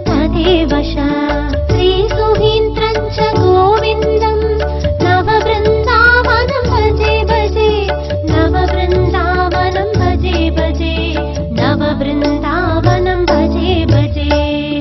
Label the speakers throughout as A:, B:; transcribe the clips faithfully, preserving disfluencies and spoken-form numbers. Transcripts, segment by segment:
A: तदेव श्रीसुहीन्द्रं च गोविन्दं नववृन्दावनं भजे भजे नववृन्दावनं भजे भजे नववृन्दावनं भजे भजे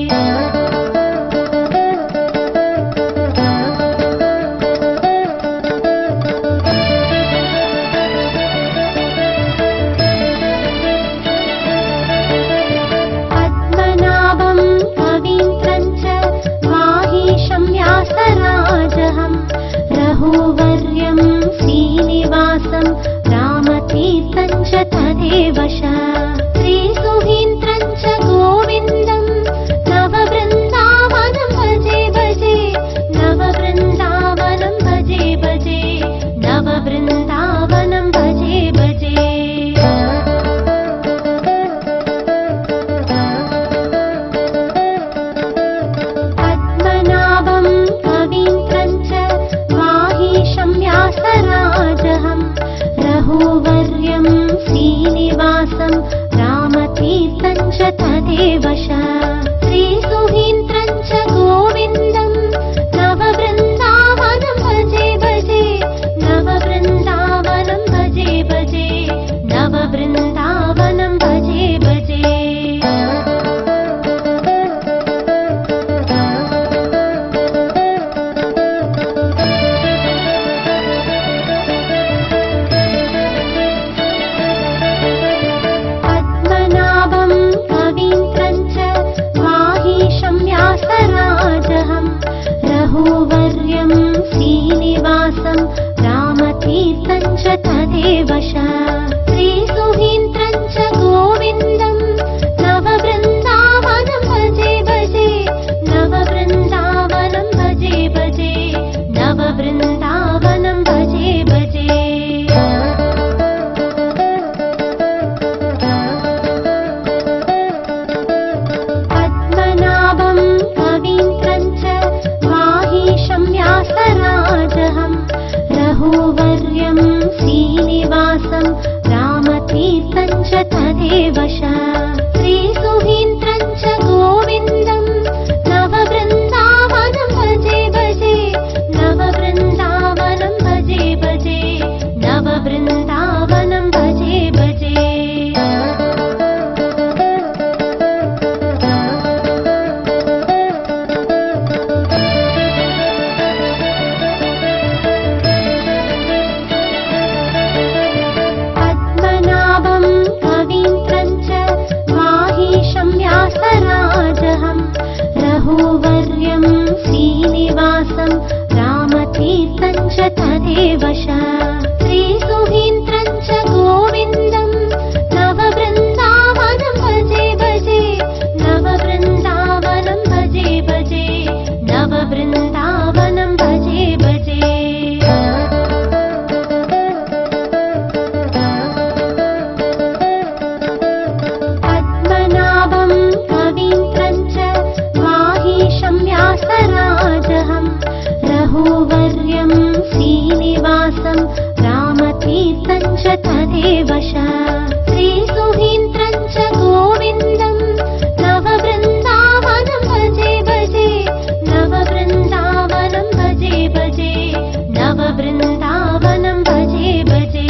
A: रघुवर्यं श्रीनिवासं रामतीर्थं च तदेव श्रीसुहीन्द्रं च गोविन्दं नववृन्दावनं भजे भजे नववृन्दावनं भजे भजे नववृन्दावनं भजे भजे रघुवर्यं श्रीनिवासं रामतीर्थं च तदेव श्रीसुहीन्द्रं च गोविन्दं नववृन्दावनं भजे भजे नववृन्दावनं भजे भजे नववृन्दावनं भजे भजे रघुवर्यं श्रीनिवासं रामतीर्थं च तदेव श्रीसुहीन्द्रं च गोविन्दं नववृन्दावनं भजे भजे नववृन्दावनं भजे भजे नववृन्दावनं भजे भजे रघुवर्यं श्रीनिवासं रामतीर्थं च तदेव श्रीसुहीन्द्रं च गोविन्दं नववृन्दावनं भजे भजे नववृन्दावनं भजे भजे नववृन्दावनं भजे भजे रघुवर्यं श्रीनिवासं रामतीर्थं च तदेव श्रीसुहीन्द्रं च गोविन्दं नववृन्दावनं भजे भजे नववृन्दावनं भजे भजे नववृन्दावनं भजे भजे रघुवर्यं श्रीनिवासं रामतीर्थं च तदेव श्रीसुहीन्द्रं च गोविन्दं नववृन्दावनं भजे भजे नववृन्दावनं भजे भजे नववृन्दावनं भजे भजे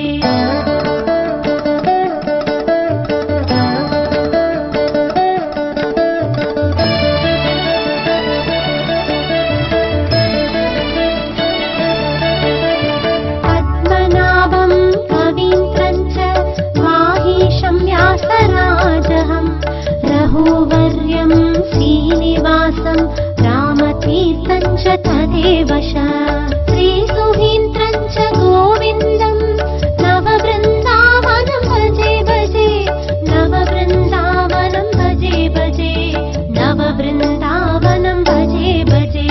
A: रघुवर्यं श्रीनिवासं रामतीर्थं च तदेव श्रीसुहीन्द्रं च गोविन्दं नववृन्दावनं भजे भजे नववृन्दावनं भजे भजे नववृन्दावनं भजे भजे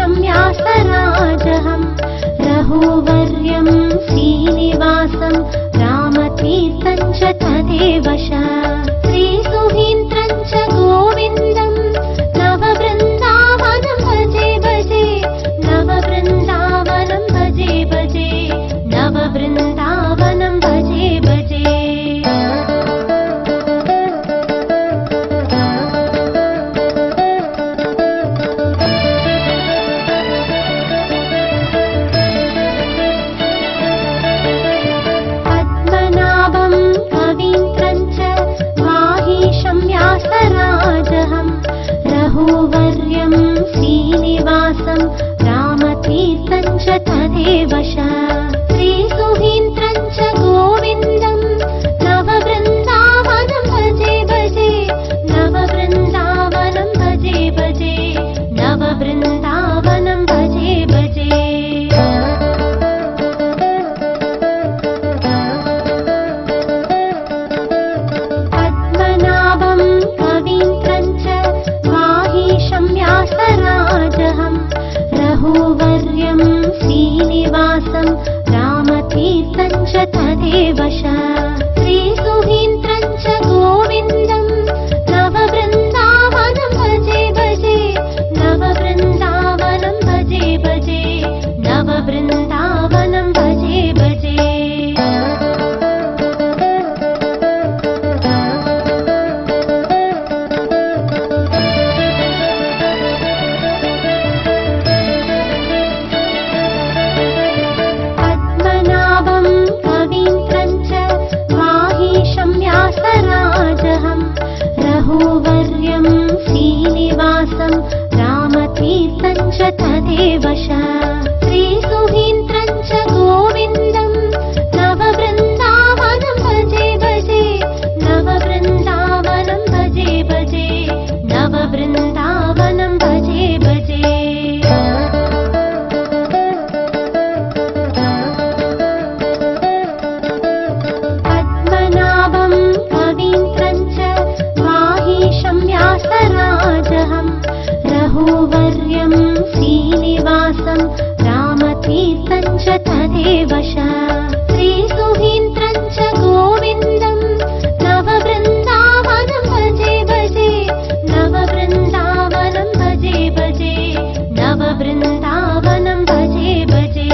A: रघुवर्यं श्रीनिवासं तदेव च श्रीसुहीन्द्रं च गोविन्दं नववृन्दावनं भजे भजे नववृन्दावनं भजे भजे नववृन्दावनं भजे भजे पद्मनाभं कवीन्द्रं च माहीशं व्यासराजहं रघुवर्यं श्रीनिवासं रामतीर्थं च तदेव च श्रीसुहीन्द्रं च गोविन्दं नववृन्दावनं भजे भजे नववृन्दावनं भजे भजे नववृन्दावनं भजे भजे पद्मनाभं कवीन्द्रं च माहीशं व्यासराजहं रघुवर्यं श्रीनिवासं रामतीर्थं च तदेव च श्रीसुहीन्द्रं च गोविन्दं नववृन्दावनं भजे भजे नववृन्दावनं भजे भजे नववृन्दावनं भजे भजे पद्मनाभं कवीन्द्रं च माहीशं व्यासराजहं रघुवर्यं श्रीनिवासं रामतीर्थं च तदेव च श्रीसुहीन्द्रं च गोविन्दं नववृन्दावनं भजे भजे नववृन्दावनं भजे भजे नववृन्दावनं भजे भजे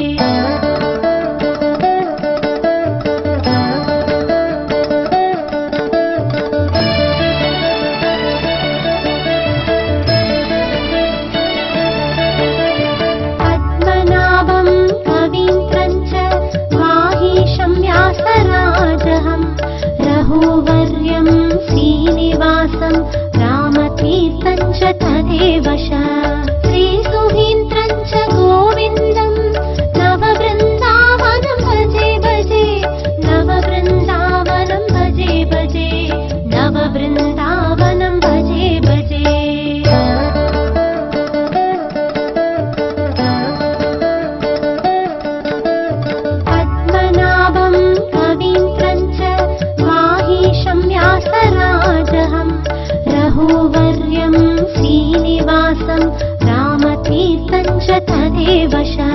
A: पद्मनाभं कवीन्द्रं च माहीशं व्यासराजहं रघुवर्यं श्रीनिवासं रामतीर्थं च तदेव च श्रीसुहीन्द्रं च गोविन्दं नववृन्दावनं भजे भजे नववृन्दावनं भजे भजे नववृन्दावनं भजे भजे पद्मनाभं कवीन्द्रं च माहीशं व्यासराजहं रघुवर्यं श्रीनिवासं रामतीर्थं च तदेव च